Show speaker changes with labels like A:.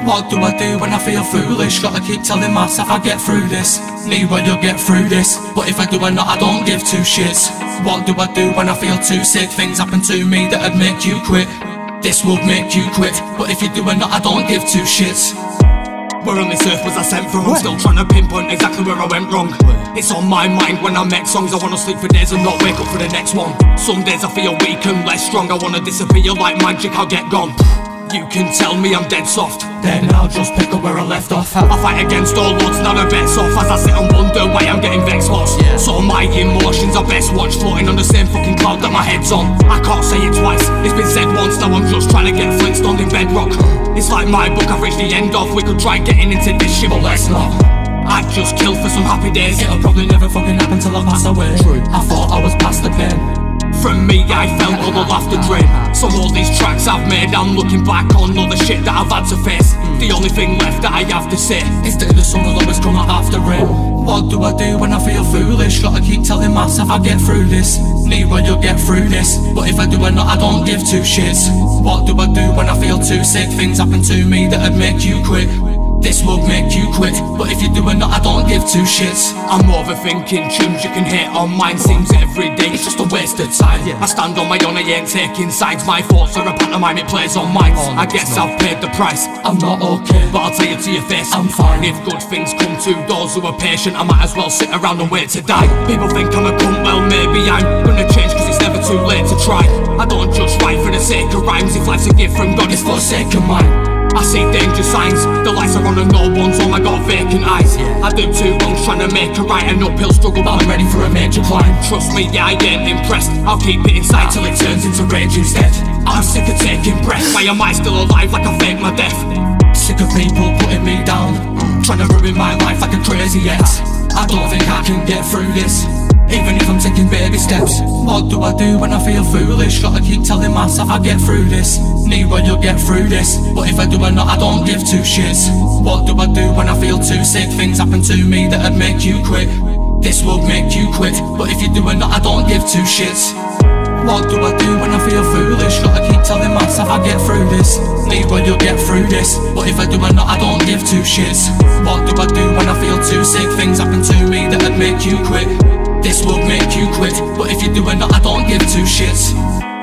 A: What do I do when I feel foolish? Gotta keep telling myself I'll get through this. Leroy, you'll get through this. But if I do or not, I don't give two shits. What do I do when I feel too sick? Things happen to me that'd make you quit. This will make you quit. But if you do or not, I don't give two shits.
B: Where on this earth was I sent from? I'm still trying to pinpoint exactly where I went wrong. It's on my mind when I make songs. I wanna sleep for days and not wake up for the next one. Some days I feel weak and less strong. I wanna disappear like magic, I'll get gone. You can tell me I'm dead soft,
A: then I'll just pick up where I left off.
B: I fight against all odds, now the bet's off. As I sit and wonder why I'm getting vexed lost. So my emotions are best watched, floating on the same fucking cloud that my head's on. I can't say it twice, it's been said once. Now I'm just trying to get Flintstone in bedrock. It's like my book I've reached the end of. We could try getting into this shit, but let's not. I'd just kill for some happy days.
A: It'll probably never fucking happen till I pass away. True. I thought I was past the pain.
B: From me, I felt all the laughter drain. So all these tracks I've made, I'm looking back on all the shit that I've had to face. The only thing left that I have to say
A: is that the sun will always come out after rain. What do I do when I feel foolish? Gotta keep telling myself I'll get through this. Leroy, you'll get through this. But if I do or not, I don't give two shits. What do I do when I feel too sick? Things happen to me that'd make you quit. This will make you quit. But if you do or not, I don't give two shits.
B: I'm overthinking tunes you can hit on mine. Seems every day it's just a waste of time. I stand on my own, I ain't taking sides. My thoughts are a pantomime, it plays on mine. I guess I've paid the price.
A: I'm not okay,
B: but I'll tell you to your face,
A: I'm fine.
B: If good things come to those who are patient, I might as well sit around and wait to die. People think I'm a cunt, well maybe I'm gonna change, cause it's never too late to try. I don't just write for the sake of rhymes. If life's a gift from God, it's for the sake of mine. I see danger signs, the lights are on and no one's on. I got vacant eyes. I do two wrongs trying to make a right. An uphill struggle, but I'm ready for a major climb. Trust me, yeah, I ain't impressed. I'll keep it inside till it turns into rage instead. I'm sick of taking breath. Why am I still alive like I faked my death?
A: Sick of people putting me down, trying to ruin my life like a crazy ex. I don't think I can get through this, even if I'm taking baby steps. What do I do when I feel foolish? Gotta keep telling myself I'll get through this. Leroy, you'll get through this. But if I do or not, I don't give two shits. What do I do when I feel too sick? Things happen to me that'd make you quit. This will make you quit. But if you do or not, I don't give two shits. What do I do when I feel foolish? Gotta keep telling myself I'll get through this. Leroy, you'll get through this. But if I do or not, I don't give two shits. What do I do when I feel too sick? Things happen to me that'd make you quit. This will make you quit. But if you do or not, I don't give two shits.